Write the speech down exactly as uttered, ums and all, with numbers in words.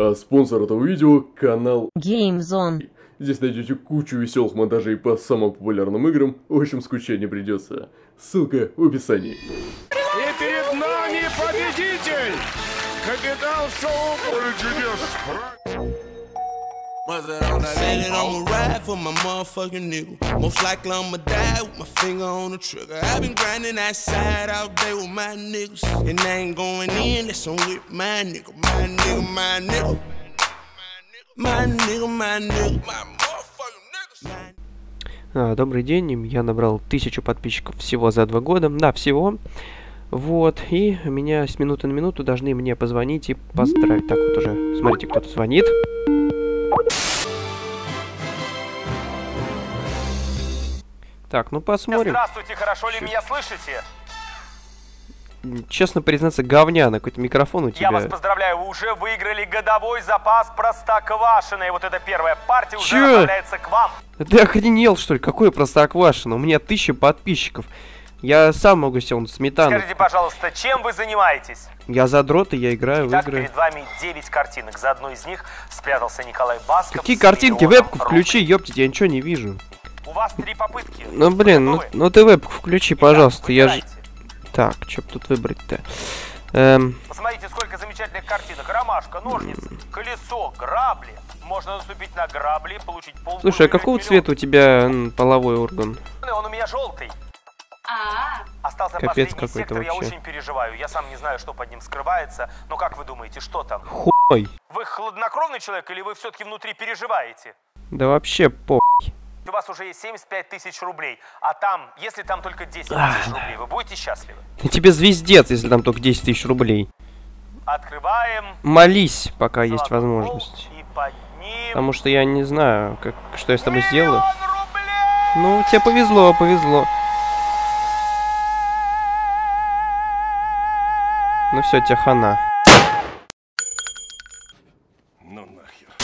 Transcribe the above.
А спонсор этого видео – канал GameZone. Здесь найдете кучу веселых монтажей по самым популярным играм, в общем, скучать не придется. Ссылка в описании. И перед нами победитель! Капитан шоу «Поле чудес». Said that I'ma ride for my motherfucking nigga. Most likely I'ma die with my finger on the trigger. I've been grinding that side all day with my niggas. And I ain't going in, that's on with my nigga. My nigga, my nigga. My nigga, my nigga. My motherfucking niggas. А, добрый день, я набрал тысячу подписчиков всего за два года. Да, всего. Вот, и меня с минуты на минуту должны мне позвонить и поздравить. Так, вот уже, смотрите, кто-то звонит. Так, ну посмотрим. Здравствуйте, хорошо ли меня слышите? Честно признаться, говняна, какой-то микрофон у тебя. Я вас поздравляю, вы уже выиграли годовой запас Простоквашино. И вот эта первая партия уже Чё? направляется к вам. Ты охренел, что ли? Какое Простоквашино? У меня тысяча подписчиков. Я сам могу себе он сметану. Скажите, пожалуйста, чем вы занимаетесь? Я задрот, и я играю Итак, в игры. перед вами девять картинок. За одной из них спрятался Николай Басков. Какие с картинки? миллионом Вебку рублей. включи, ёптить, я ничего не вижу. У вас три попытки. Ну блин, ну, Готовы? ну ты вебку включи, Итак, пожалуйста, я же... выбирайте. Так, что тут выбрать-то? Эм... Посмотрите, сколько замечательных картинок. Ромашка, ножницы, колесо, грабли. Можно наступить на грабли, получить пол. Слушай, а какого цвета у тебя м, половой орган? Он у меня желтый. Остался Капец последний какой-то сектор, я вообще. очень переживаю. Я сам не знаю, что под ним скрывается. Но как вы думаете, что там? Хуй. Вы хладнокровный человек или вы все-таки внутри переживаете? Да вообще по... У вас уже есть семьдесят пять тысяч рублей. А там, если там только десять тысяч рублей, вы будете счастливы? Тебе звездец, если там только десять тысяч рублей. Открываем. Молись, пока есть золотой возможность. пол И под ним... Потому что я не знаю, как, что я с тобой Миллион сделаю. рублей! Ну, тебе повезло, повезло. Ну все, тебе хана. Ну нахер.